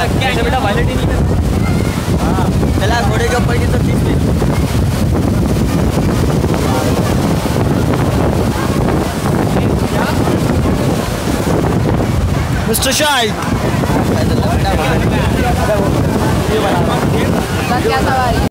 ऐसे बेटा वायलेट ही नहीं करना। हाँ चला घोड़े के ऊपर की तो खींच ले। मिस्टर शाहिद क्या सवारी